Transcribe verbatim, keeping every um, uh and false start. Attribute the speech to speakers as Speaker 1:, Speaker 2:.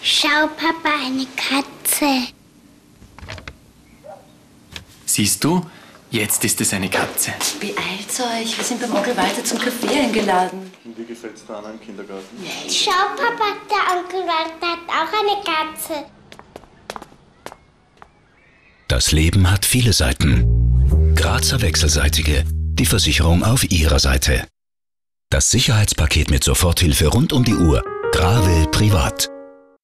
Speaker 1: Schau, Papa, eine Katze.
Speaker 2: Siehst du, jetzt ist es eine Katze.
Speaker 3: Beeilt's euch, wir sind beim Onkel Walter zum Kaffee eingeladen.
Speaker 4: Und wie gefällt's da im Kindergarten?
Speaker 1: Schau, Papa, der Onkel Walter hat auch eine Katze.
Speaker 5: Das Leben hat viele Seiten. Grazer Wechselseitige, die Versicherung auf Ihrer Seite. Das Sicherheitspaket mit Soforthilfe rund um die Uhr. Gravel Privat.